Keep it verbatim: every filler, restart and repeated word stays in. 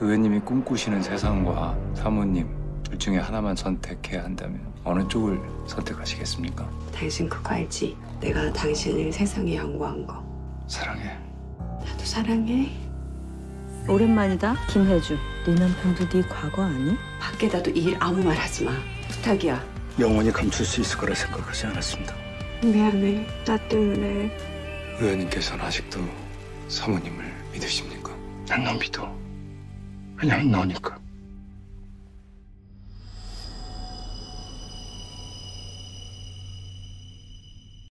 의원님이 꿈꾸시는 세상과 사모님 둘 중에 하나만 선택해야 한다면 어느 쪽을 선택하시겠습니까? 당신 그거 알지? 내가 당신을 세상에 양보한 거. 사랑해. 나도 사랑해. 오랜만이다, 김혜주. 네 남편도 네 과거 아니? 밖에다도 이 일 아무 말 하지 마. 부탁이야. 영원히 감출 수 있을 거라 생각하지 않았습니다. 미안해. 나 때문에. 의원님께서는 아직도 사모님을 믿으십니까? 난 너 믿어. 왜냐면 너니까.